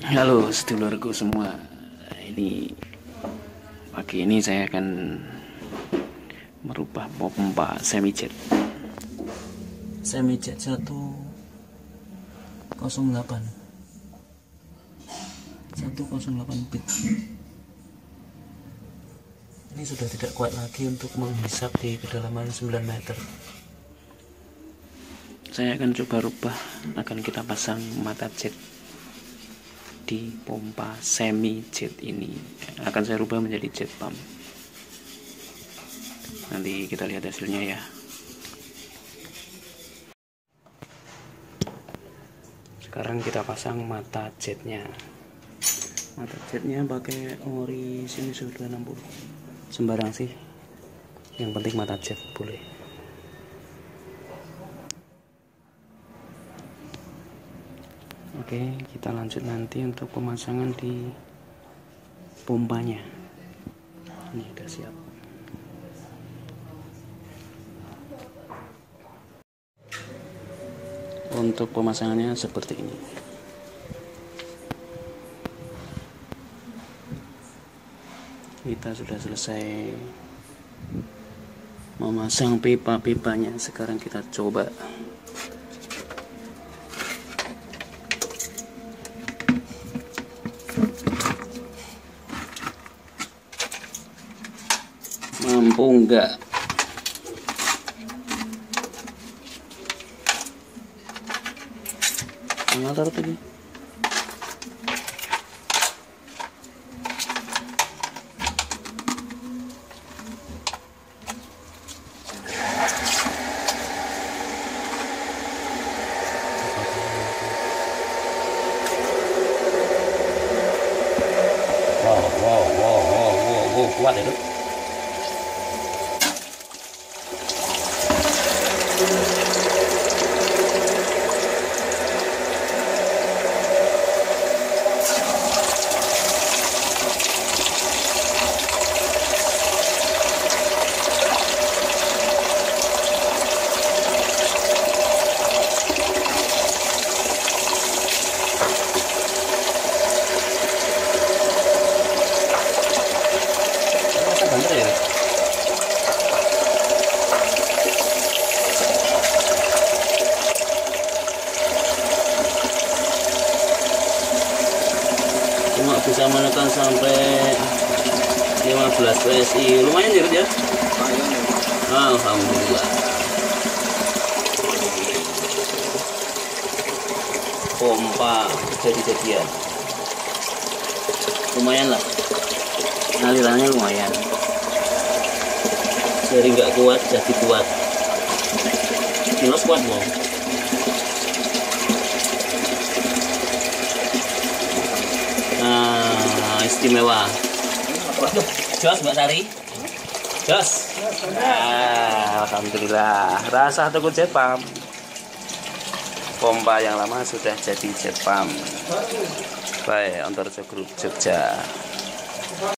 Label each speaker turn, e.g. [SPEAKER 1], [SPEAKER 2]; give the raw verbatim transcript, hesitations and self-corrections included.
[SPEAKER 1] Halo sedulurku semua. Ini pagi ini saya akan merubah pompa semi jet. Semi jet satu nol delapan. satu nol delapan bit. Ini sudah tidak kuat lagi untuk menghisap di kedalaman sembilan meter. Saya akan coba rubah, akan kita pasang mata jet di pompa semi jet ini. Akan saya rubah menjadi jet pump. Nanti kita lihat hasilnya ya. Sekarang kita pasang mata jetnya. Mata jetnya pakai ori Shimizu dua enam puluh. Sembarang sih, yang penting mata jet boleh. Oke, kita lanjut nanti untuk pemasangan di pompanya. Ini sudah siap. Untuk pemasangannya seperti ini. Kita sudah selesai memasang pipa-pipanya. Sekarang kita coba. Mampu enggak? Enggak taruh tadi. Wow, wow, wow, wow, wow, wow, kuat itu. Bener ya? Cuma bisa menekan sampai lima belas P S I. Lumayan ya, ya? Alhamdulillah. Pompa jadi-jadian. Lumayan lah. Alirannya lumayan. Dari nggak kuat jadi kuat. Kilos kuat mau. Nah, istimewa. Jos Mbak Sari. Jos. Nah, alhamdulillah. Rasa tuku jet pump. Pompa yang lama sudah jadi jet pump. Baik, Antarjo Group Jogja.